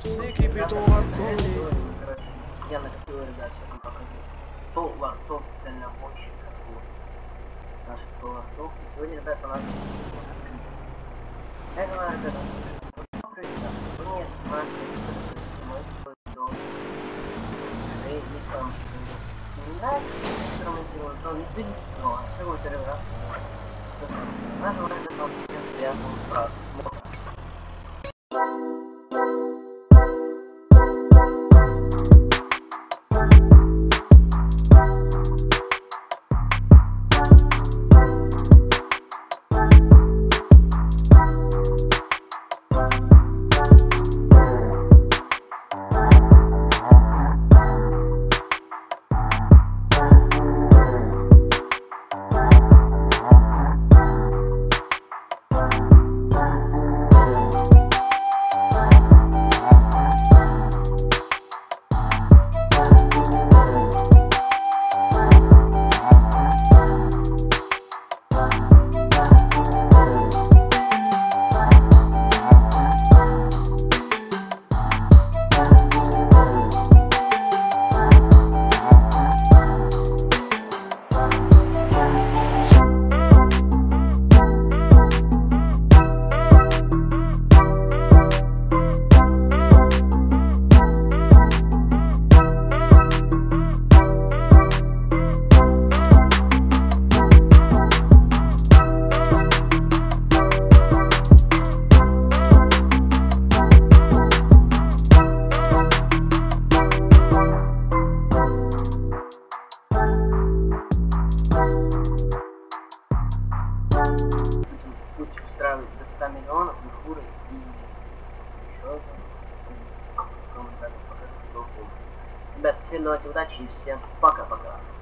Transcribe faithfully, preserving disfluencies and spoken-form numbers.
Короче, я накопил, ребят, сейчас вам покажу. сто ларцов дальнобойщика. Вот. Наши сто ларцов. И сегодня, ребят, у нас это, ребята, посмотрите, вы не смотрите, мой до и сам что не нравится, что мы делаем, то не следите снова. Это будет первый раз. Наш желаю вам всем приятного просмотра. Лучше устраивать до ста миллионов на фуры и еще один комментарий покажу ссылку. Ребят, всем давайте удачи и всем пока-пока.